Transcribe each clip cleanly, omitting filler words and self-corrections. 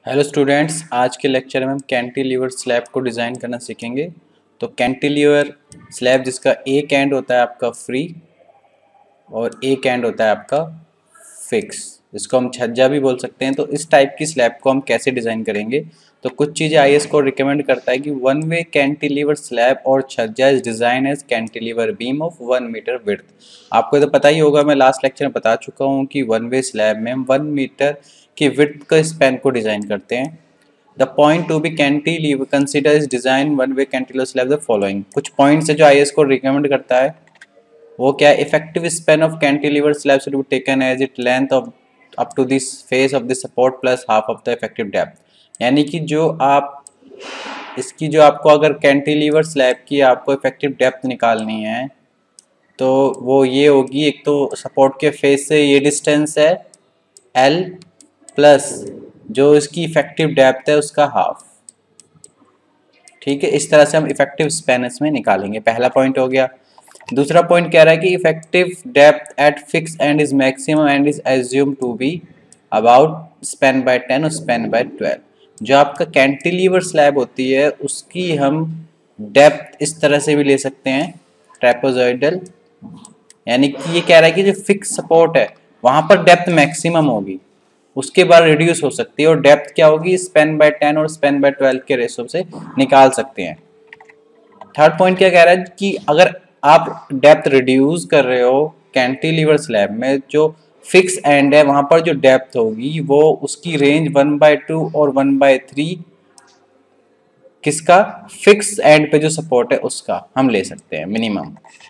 Hello students, आज के lecture में हम कैंटिलीवर स्लैब को डिज़ाइन करना सीखेंगे। तो कैंटिलीवर स्लैब जिसका एक एंड होता है आपका फ्री और एक एंड होता है आपका फिक्स, जिसको हम छज्जा भी बोल सकते हैं। तो इस टाइप की स्लैब को हम कैसे डिज़ाइन करेंगे, तो कुछ चीज़ें आईएएस कोड रिकमेंड करता है कि वन वे कैंटिलीवर स्लैब और छज्जा is design as cantilever beam of 1 meter width. आपको तो पता ही होगा, मैं लास्ट लेक्चर में बता चुका हूँ कि वन वे स्लैब में हम 1 मीटर की विड्थ का स्पैन को डिज़ाइन करते हैं। The point to be cantilever consider is design one way cantilever slab the following. कुछ पॉइंट्स है जो आईएएस कोड रिकमेंड करता है, वो क्या है? Effective span of cantilever slab should be taken as it length of up to this face of the support plus half of the effective depth. यानी कि जो आप इसकी जो आपको अगर कैंटिलीवर स्लैब की आपको इफेक्टिव डेप्थ निकालनी है तो वो ये होगी, एक तो सपोर्ट के फेस से ये डिस्टेंस है L प्लस जो इसकी इफेक्टिव डेप्थ है उसका हाफ। ठीक है, इस तरह से हम इफेक्टिव स्पैन इसमें निकालेंगे। पहला पॉइंट हो गया। दूसरा पॉइंट कह रहा है कि effective depth at fix end is maximum end is assume to be about span by 10 और स्पैन बाय 12। जो आपका कैंटिलीवर स्लैब होती है उसकी हम डेप्थ इस तरह से भी ले सकते हैं, ट्रेपेजॉइडल। यानी कि ये कह रहा है कि जो फिक्स सपोर्ट है वहां पर डेप्थ मैक्सिमम होगी, उसके बाद रिड्यूस हो सकती है और डेप्थ क्या होगी, स्पैन बाय 10 और स्पैन बाय 12 के रेशो से निकाल सकते हैं। थर्ड पॉइंट क्या कह रहा है कि अगर आप डेप्थ रिड्यूस कर रहे हो कैंटिलीवर स्लैब में, जो फिक्स एंड है वहां पर जो डेप्थ होगी वो उसकी रेंज 1/2 और 1/3 किसका, फिक्स एंड पे जो सपोर्ट है उसका हम ले सकते हैं minimum.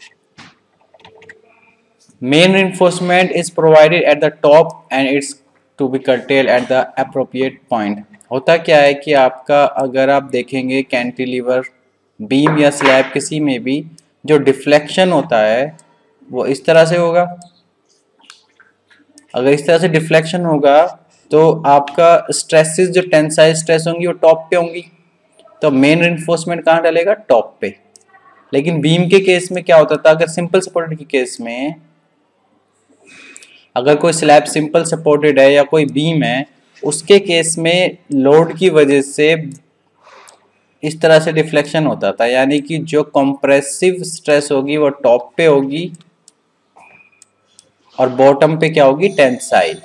Main reinforcement is provided at the top and it's to be curtailed at the appropriate point। होता क्या है कि आपका अगर आप देखेंगे कैंटिलीवर बीम या स्लैब किसी में भी जो डिफ्लेक्शन होता है वो इस तरह से होगा। अगर इस तरह से डिफ्लेक्शन होगा तो आपका स्ट्रेसेस जो टेंसाइल स्ट्रेस होंगी वो टॉप पे होंगी, तो मेन रिइंफोर्समेंट कहाँ डलेगा, टॉप पे। लेकिन बीम के केस में क्या होता था, अगर सिंपल सपोर्टेड के केस में, अगर कोई स्लैब सिंपल सपोर्टेड है या कोई बीम है, उसके केस में लोड की वजह से इस तरह से डिफ्लेक्शन होता था। यानी कि जो कंप्रेसिव स्ट्रेस होगी वो टॉप पे होगी और बॉटम पे क्या होगी, टेंसाइल।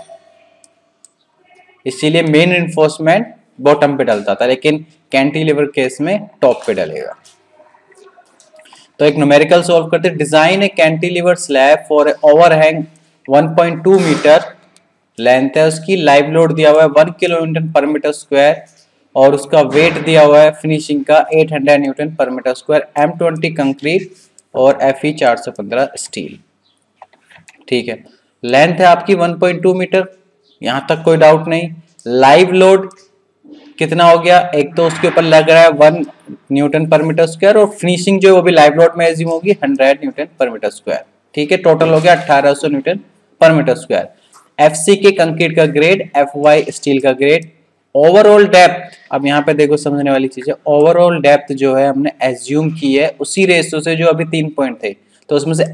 इसीलिए मेन रिइंफोर्समेंट बॉटम पे डलता था, लेकिन कैंटिलीवर केस में टॉप पे डलेगा। तो एक न्यूमेरिकल सॉल्व करते हैं। Design a cantilever slab for overhang 1.2 meter length है, उसकी लाइव लोड दिया हुआ है 1 kilo newton per meter square और उसका वेट दिया हुआ है फिनिशिंग का 800 newton per meter square, M20 concrete और Fe 415 स्टील। ठीक है, लेंथ है आपकी 1.2 मीटर, यहां तक कोई डाउट नहीं। लाइव लोड कितना हो गया, एक तो उसके ऊपर लग रहा है 1 न्यूटन पर मीटर स्क्वायर और फिनिशिंग जो है वो भी लाइव लोड में एज्यूम होगी 100 न्यूटन पर मीटर स्क्वायर। ठीक है, टोटल हो गया 1800 newton per meter square. FC के कंक्रीट का ग्रेड, FY स्टील का ग्रेड। ओवरऑल डेप्थ, अब यहाँ पे देखो समझने वाली चीज है, ओवरऑल डेप्थ जो है हमने एज्यूम की है उसी रेशो से जो अभी 3 पॉइंट थे, तो उसमें से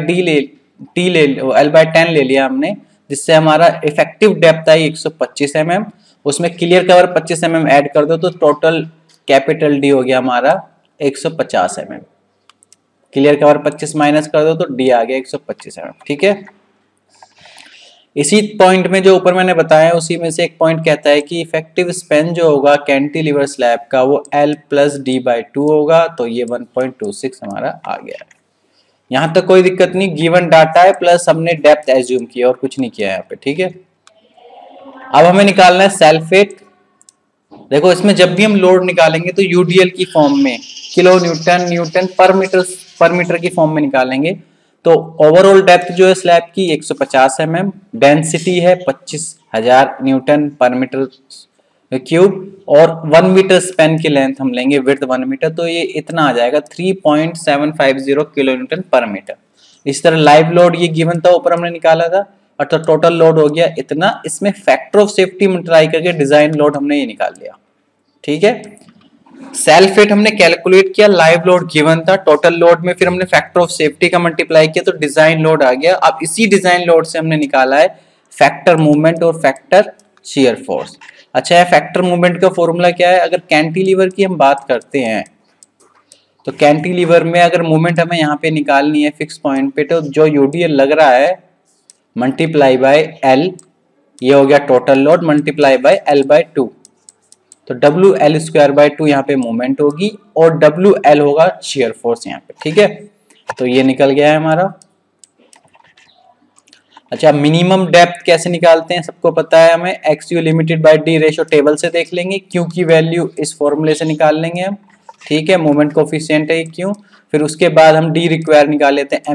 L/10 ले लिया हमने, जिससे हमारा इफेक्टिव डेप्थ आई 125 mm। उसमें क्लियर कवर 25 mm ऐड कर दो तो टोटल कैपिटल D हो गया हमारा 150 mm। क्लियर कवर 25 माइनस कर दो तो D आ गया 125 mm। ठीक है, इसी पॉइंट में जो ऊपर मैंने बताया उसी में से एक पॉइंट कहता है कि इफेक्टिव स्पैन जो होगा कैंटिलीवर स्लैब का वो L + D/2 होगा, तो ये 1.26 हमारा आ गया है। यहां तक कोई दिक्कत नहीं, गिवन डाटा है प्लस हमने डेप्थ एज्यूम किया और कुछ नहीं किया यहाँ पे। ठीक है, अब हमें निकालना है सल्फेट। देखो इसमें जब भी हम लोड निकालेंगे तो यूडीएल की फॉर्म में, kilo newton newton per meter की फॉर्म में निकालेंगे। तो ओवरऑल डेप्थ जो है स्लैब की 150 mm, डेंसिटी है 25,000 न्यूटन पर मीटर क्यूब और 1 मीटर स्पैन की लेंथ हम लेंगे, विड्थ 1 मीटर, तो ये इतना आ जाएगा 3.750 किलो न्यूटन पर मीटर। इस तरह लाइव लोड ये गिवन था, ऊपर हमने निकाला था, और तो टोटल लोड हो गया इतना। इसमें फैक्टर ऑफ सेफ्टी मल्टीप्लाई करके डिजाइन लोड हमने ये निकाल लिया। ठीक है, सेल्फ वेट हमने कैलकुलेट किया, लाइव लोड गिवन था, टोटल लोड में फिर हमने फैक्टर ऑफ सेफ्टी का मल्टीप्लाई किया तो डिजाइन लोड आ गया। अब इसी डिजाइन लोड से हमने निकाला है फैक्टर मूवमेंट और फैक्टर शियर फोर्स। अच्छा है, फैक्टर मूवमेंट का फॉर्मूला क्या है? अगर कैंटिलीवर की हम बात करते हैं तो कैंटिलीवर में अगर मूवमेंट हमें यहाँ पे निकालनी है फिक्स पॉइंट पे, तो जो यूडीएल लग रहा है मल्टीप्लाई बाय एल, ये हो गया total load multiply by L by 2, तो डब्ल्यू एल स्क्वायर बाय 2 यहाँ पे मूवमेंट होगी और डब्ल्यू एल होगा शियर फोर्स यहाँ पे, ठीक है। तो ये निकल गया है हमारा। अच्छा, मिनिमम डेप्थ कैसे निकालते हैं सबको पता है हमें, X U limited by D ratio table से देख लेंगे, क्यू की वैल्यू इस फॉर्मूले से निकाल लेंगे हम, ठीक है, मोमेंट कोफिशिएंट है क्यू। फिर उसके बाद हम डी रिक्वायर निकाल लेते हैं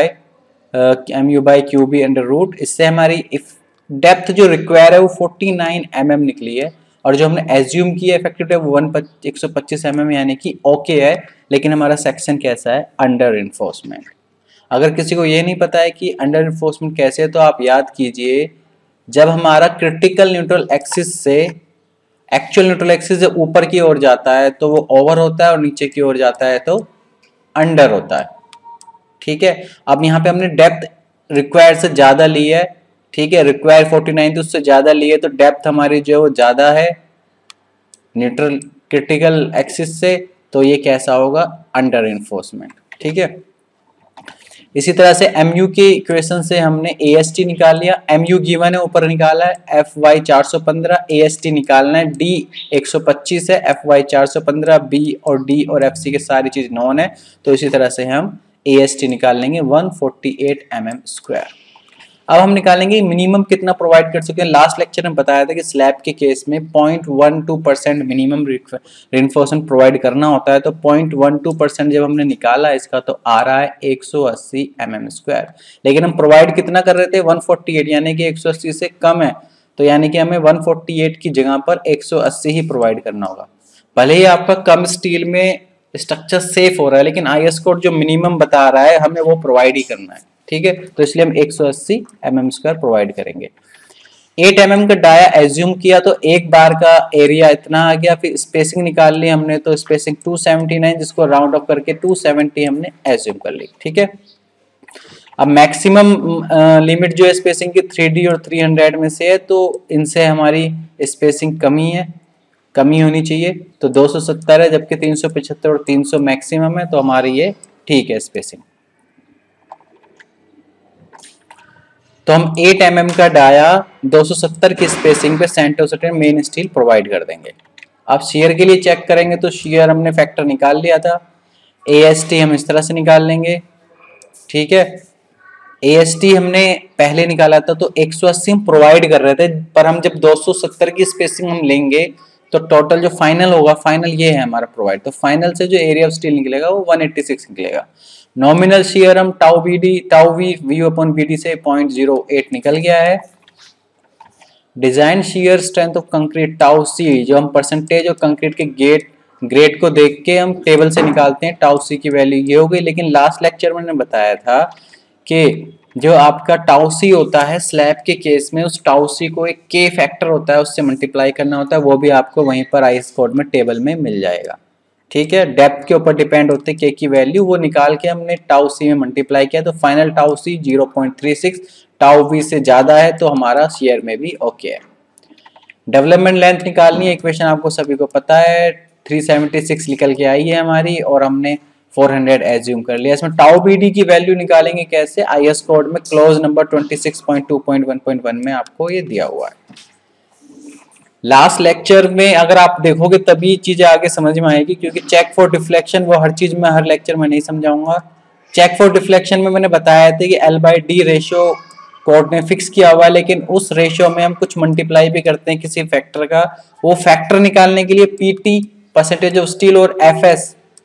M U by Q B under root, इससे हमारी डेप्थ जो रिक्वायर है वो 49 mm निकली है, और जो हमने एज्यूम किया इफेक्टिव डेप्थ वो 125 mm यानी कि ओके है, लेकिन हमारा सेक्शन कैसा है? Under reinforcement. अगर किसी को ये नहीं पता है कि अंडर इन्फोर्समेंट कैसे है, तो आप याद कीजिए, जब हमारा क्रिटिकल न्यूट्रल एक्सिस से एक्चुअल न्यूट्रल एक्सिस से ऊपर की ओर जाता है तो वो ओवर होता है, और नीचे की ओर जाता है तो अंडर होता है, ठीक है। अब यहाँ पे हमने डेप्थ रिक्वायर से ज्यादा ली है, ठीक है, रिक्वायर 49 तो उससे ज्यादा ली है, तो डेप्थ हमारी जो है वो ज्यादा है न्यूट्रल क्रिटिकल एक्सिस से, तो ये कैसा होगा? अंडर इन्फोर्समेंट, ठीक है। इसी तरह से mu के इक्वेशन से हमने AST निकाल लिया, mu गिवन है ऊपर निकाला है, Fy 415, AST निकालना है, D 125 है, Fy 415, B और D और FC के सारी चीज नॉन है, तो इसी तरह से हम AST निकाल लेंगे 148 mm स्क्वायर। अब हम निकालेंगे मिनिमम कितना प्रोवाइड कर सकते हैं। लास्ट लेक्चर में बताया था कि स्लैब के केस में 0.12% मिनिमम रिइंफोर्समेंट प्रोवाइड करना होता है, तो 0.12% जब हमने निकाला इसका तो आ रहा है 180 mm स्क्वायर, लेकिन हम प्रोवाइड कितना कर रहे थे? 148, यानी कि 180 से कम है, तो यानी कि हमें 148 की जगह पर 180 ही प्रोवाइड करना होगा। भले ही आपका कम स्टील में स्ट्रक्चर सेफ हो रहा है, लेकिन IS कोड जो मिनिमम बता रहा है हमें वो प्रोवाइड ही करना है, ठीक है, तो इसलिए हम 180 mm स्क्वायर प्रोवाइड करेंगे। 8 mm का डाया एज्यूम किया तो एक बार का एरिया इतना आ गया, फिर स्पेसिंग निकाल ली हमने तो स्पेसिंग 279, जिसको राउंड ऑफ करके 270 हमने एज्यूम कर ली, ठीक है। अब मैक्सिमम लिमिट जो है स्पेसिंग की 3D और 300 में से है, तो इनसे हमारी स्पेसिंग कमी होनी चाहिए, तो 270 है, जबकि 375 और 300 मैक्सिमम है, तो हमारी ये ठीक है स्पेसिंग। तो हम 8 mm का डाया 270 की स्पेसिंग पे सेंटर मेन स्टील प्रोवाइड कर देंगे। अब शेयर के लिए चेक करेंगे तो शेयर हमने फैक्टर निकाल लिया था, AST हम इस तरह से निकाल लेंगे, ठीक है। AST हमने पहले निकाला था तो 180 हम प्रोवाइड कर रहे थे, पर हम जब 270 की स्पेसिंग हम लेंगे तो टोटल जो फाइनल होगा, फाइनल ये है हमारा प्रोवाइड, तो फाइनल से जो एरिया ऑफ स्टील निकलेगा वो 186 निकलेगा। नॉमिनल शेयर हम tau v upon b d से 0.08 निकल गया है। Design shear strength of concrete tau c, जो हम परसेंटेज ऑफ कंक्रीट के ग्रेड को देख के हम टेबल से निकालते हैं, टाउ सी की वैल्यू ये हो गई। लेकिन लास्ट लेक्चर में मैंने बताया था कि जो आपका टाउ सी होता है स्लैब के केस में, उस टाउ सी को एक के फैक्टर होता है उससे मल्टीप्लाई करना होता है, वो भी आपको वहीं पर IS कोड में टेबल में मिल जाएगा, ठीक है। डेप्थ के ऊपर डिपेंड होते हैं के की वैल्यू, वो निकाल के हमने टाउ सी में मल्टीप्लाई किया तो final tau c 0.36, tau v से ज्यादा है तो हमारा शेयर में भी ओके है। डेवलपमेंट लेंथ निकालनी है, इक्वेशन आपको सभी को पता है, 376 निकल के आई है हमारी, और हमने 400 एज्यूम कर लिया। इसमें टाउ BD की वैल्यू निकालेंगे कैसे? IS कोड में क्लोज नंबर 26.2.1.1 में आपको ये दिया हुआ है। लास्ट लेक्चर में अगर आप देखोगे तभी चीजें आगे समझ में आएगी, क्योंकि चेक फॉर डिफ्लेक्शन वो हर चीज में हर लेक्चर में नहीं समझाऊंगा। चेक फॉर डिफ्लेक्शन में मैंने बताया था कि L/D रेशियो कोड ने फिक्स किया हुआ है, लेकिन उस रेशियो में हम कुछ मल्टीप्लाई भी करते हैं किसी फैक्टर का, वो फैक्टर निकालने के लिए PT परसेंटेज ऑफ स्टील और FS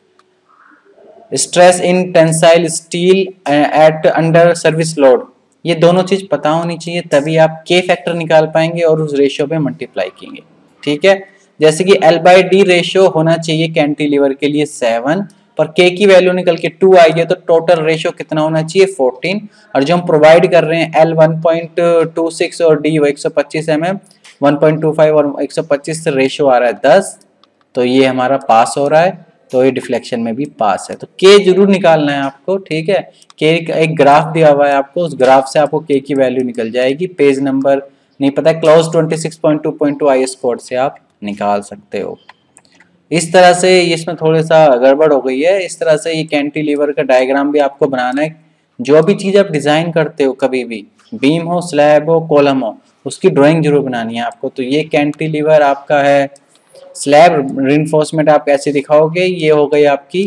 stress in tensile steel at under service load, ये दोनों चीज पता होनी चाहिए, तभी आप के फैक्टर निकाल पाएंगे और उस रेशियो पे मल्टीप्लाई करेंगे, ठीक है। जैसे कि L/D रेशियो होना चाहिए कैंटिलीवर के लिए 7, पर के की वैल्यू निकल के 2 आई है, तो टोटल रेशियो कितना होना चाहिए? 14, और जो हम प्रोवाइड कर रहे हैं L 1.26 और D 125 mm, 1.25 और 125 से रेशियो आ रहा है 10, तो ये हमारा पास हो रहा है, तो ये डिफ्लेक्शन में भी पास है। तो के जरूर निकालना है आपको, ठीक है। के एक ग्राफ दिया हुआ है आपको, उस ग्राफ से आपको के की वैल्यू निकल जाएगी। पेज नंबर नहीं पता है, क्लॉज 26.2.2 IS कोड से आप निकाल सकते हो। इस तरह से इसमें थोड़ा सा गड़बड़ हो गई है। इस तरह से ये कैंटिलीवर का डायग्राम भी आपको बनाना है। जो भी चीज़ आप डिज़ाइन करते हो, कभी भी बीम हो, स्लैब हो, कॉलम हो, उसकी ड्राइंग जरूर बनानी है आपको। तो ये कैंटिलीवर आपका है। स्लैब रिइंफोर्समेंट आप कैसे दिखाओगे, ये हो गई आपकी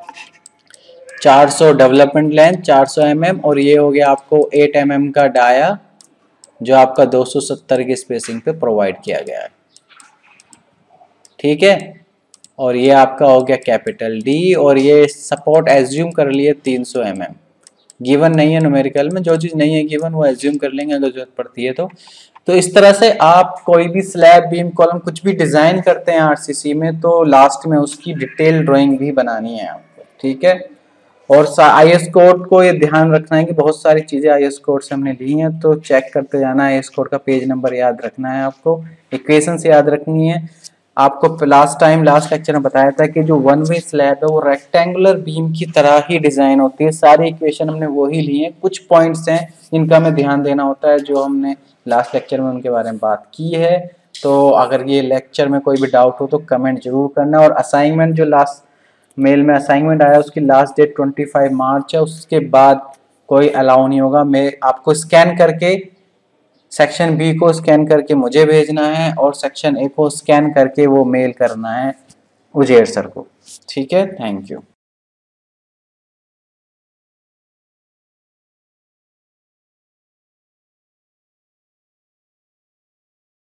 400 डेवलपमेंट लेंथ 400 mm, और ये हो गया आपको 8 mm का डाया जो आपका 270 की स्पेसिंग पे प्रोवाइड किया गया है। ठीक है, और ये आपका हो गया कैपिटल डी, और ये सपोर्ट एज्यूम कर लिए 300 mm। गिवन नहीं है न्यूमेरिकल में, जो चीज़ नहीं है गिवन वो एज्यूम कर लेंगे अगर जरूरत पड़ती है तो इस तरह से आप कोई भी स्लैब, बीम, कॉलम कुछ भी डिज़ाइन करते हैं आरसीसी में, तो लास्ट में उसकी डिटेल ड्राइंग भी बनानी है आपको। ठीक है, और IS कोड को ये ध्यान रखना है कि बहुत सारी चीज़ें IS कोड से हमने ली हैं, तो चेक करते जाना है। IS कोड का पेज नंबर याद रखना है आपको, इक्वेशंस याद रखनी है आपको। लास्ट लेक्चर में बताया था कि जो वन वे स्लैब है वो रेक्टेंगुलर बीम की तरह ही डिजाइन होती है। सारी इक्वेशन हमने वही ली है, कुछ पॉइंट्स हैं जिनका हमें ध्यान देना होता है जो हमने लास्ट लेक्चर में उनके बारे में बात की है। तो अगर ये लेक्चर में कोई भी डाउट हो तो कमेंट जरूर करना। और असाइनमेंट जो लास्ट मेल में असाइनमेंट आया उसकी लास्ट डेट 25 मार्च है, उसके बाद कोई अलाउ नहीं होगा। मैं आपको स्कैन करके सेक्शन बी को स्कैन करके मुझे भेजना है, और सेक्शन ए को स्कैन करके वो मेल करना है उजेर सर को। ठीक है, थैंक यू।